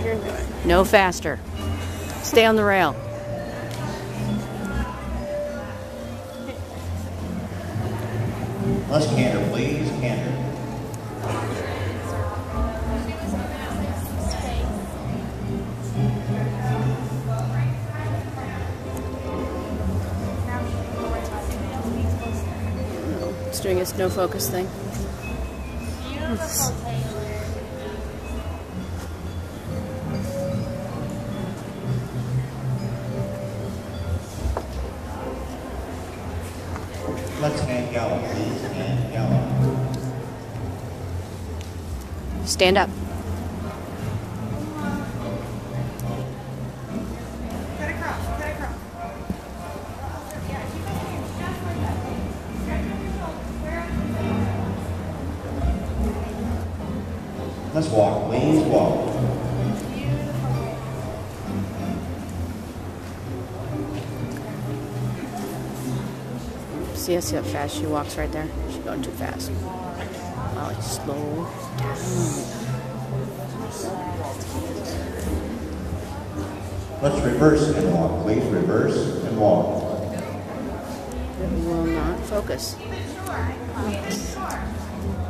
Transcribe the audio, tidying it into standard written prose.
you're doing. No faster. Stay on the rail. Let's canter, please. Canter. It's doing its no focus thing. Let's hand gallop, please. Hand gallop. Stand up. Cut across, cut across. Let's walk, please. Walk. See how fast she walks right there? She's going too fast. Molly, slow down. Let's reverse and walk, please. Reverse and walk. It will not focus.